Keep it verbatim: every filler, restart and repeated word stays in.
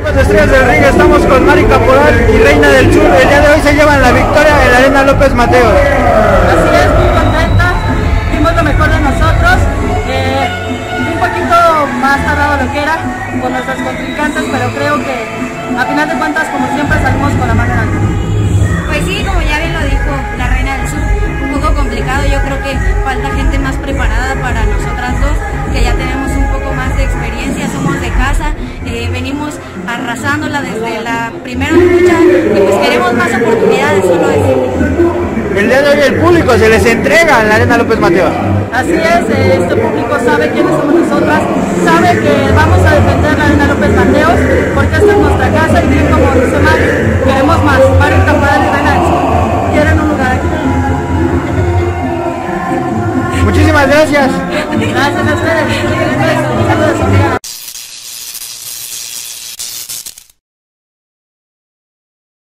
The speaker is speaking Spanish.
Las estrellas del ring, estamos con Mari Caporal y Reina del Sur. El día de hoy se llevan la victoria en la Arena López Mateos. Así es, muy contentas, dimos lo mejor de nosotros, eh, un poquito más tardado lo que era con nuestras contrincantes, pero creo que a final de cuentas, como siempre, salimos con la mano en alto. Pues sí, como ya bien lo dijo la Reina del Sur, un poco complicado. Yo creo que falta gente más preparada para nosotras dos, que ya tenemos un poco más de experiencia, somos de casa, eh, venimos arrasándola desde la primera lucha y pues queremos más oportunidades, solo eso. El día de hoy el público se les entrega en la Arena López Mateos. Así es, eh, este público sabe quiénes somos nosotras, sabe que vamos a defender la Arena López Mateos, porque esta es nuestra casa y bien como dice Mari, queremos más. Mari Caporal y Reina del Sur quieren un lugar aquí. Muchísimas gracias. Gracias a ustedes.